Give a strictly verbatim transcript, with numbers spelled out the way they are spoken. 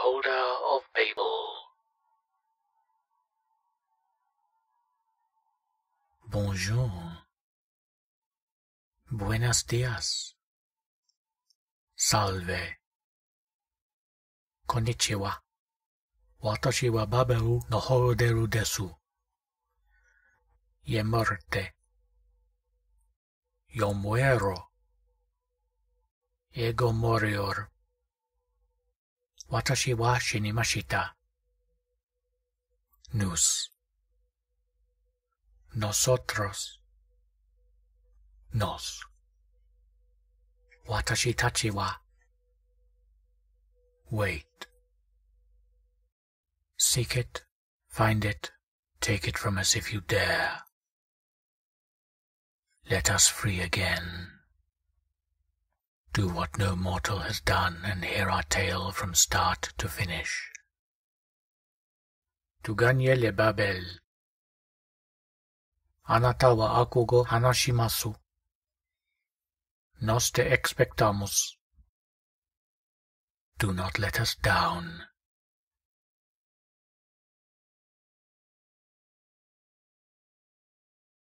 beholder of Babel. Bonjour. Buenos días. Salve. Konnichiwa. Watashi wa Babel no horoderu desu. Ye muerte. Yo muero. Ego morior. Watashi wa shinimashita. Nous. Nosotros. Nos. Watashi tachi wa. Wait. Seek it, find it, take it from us if you dare. Let us free again. Do what no mortal has done and hear our tale from start to finish. Tu gagne le Babel. Anata wa aku go hanashimasu. Nos te expectamus. Do not let us down.